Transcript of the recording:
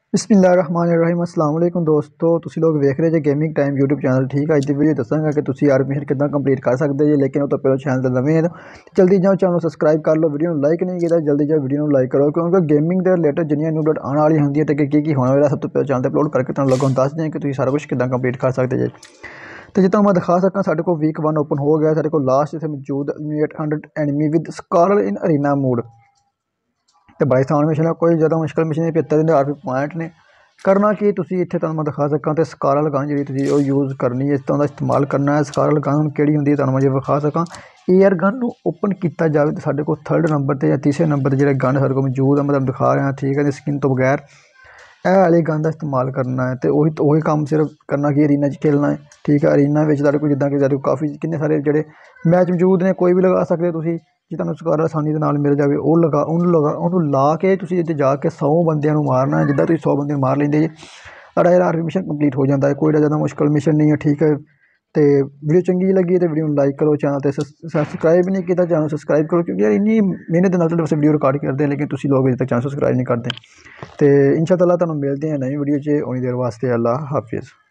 बिस्मिल्लाहिर्रहमानिर्रहीम अस्सलाम वालेकुम दोस्तों तुसी लोग वेख रहे जे गेमिंग टाइम यूट्यूब चैनल ठीक है। अज की वीडियो दसांगा कि तुसी यार मिशन कितना कंप्लीट कर सकते जे, लेकिन वो तो पहले चैनल ते नवे हैं तो जल्दी जाओ चैनल सब्सक्राइब कर लो। वीडियो लाइक नहीं किया जल्दी जाओ वीडियो लाइक करो, क्योंकि गेमिंग के रिलेटेड जिन्नियां न्यू अपडेट आने वाली होंगी तो की होने वाला सब तो पहले चैनल अपलोड करके तुहानू लोगों दस दें कि तुसी सारा कुछ कितना कंप्लीट कर सकते जे। तो जितना मैं दिखा सका साढ़े को वीक 1 ओपन हो गया, साढ़े को लास्ट इतने मौजूद 800 enemy with SCARL in arena mode. तो बड़ा आसान मिशन है, कोई ज़्यादा मुश्किल मिशन नहीं। 75 आरपी पॉइंट ने करना कि तुसी इत्थे तुहानू मैं दिखा सका तो स्कारल गन जी तुसी यूज़ करनी है, इस तरह का इस्तेमाल करना है। स्कारल गन केड़ी हुंदी है तुहानू मैं विखा सका। एयर गन ओपन किया जाए तो साढ़े को 3rd नंबर पर या तीसरे नंबर पर जो गन साढ़े को मौजूद है, मैं दिखा रहा ठीक है। स्किन तो बगैर यह वाली गन का इस्तेमाल करना है तो वही काम सिर्फ करना कि अरीना खेलना है ठीक है। अरीना में तुहाडे को जिद्दां कि काफ़ी किन्ने सारे जोड़े मैच मौजूद ने, कोई भी लगा सकते तुसी जे तुहानू स्कारल आसानी के नाल मिल जाए उन्होंने ला के तुसी जाके 100 बंदियां नू मारना है। जिद्दां तुसी 100 बंदे मार लेंदे जे साढ़ा यार मिशन कंप्लीट हो जाता है, कोई ज़्यादा मुश्किल मिशन नहीं है ठीक है। तो वीडियो चंगी लगी तो वीडियो लाइक करो, चैनल तो सब्सक्राइब नहीं किया चैनल सब्सक्राइब करो, क्योंकि यार इन्नी मेहनत नाल तो वीडियो रिकॉर्ड करते हैं लेकिन तुसी लोग अजे तक चैनल सब्सक्राइब नहीं करते। तो इंशाअल्लाह तुहानू मिलते हैं नई वीडियो च, उन्नी देर वास्ते अल्लाह हाफिज़।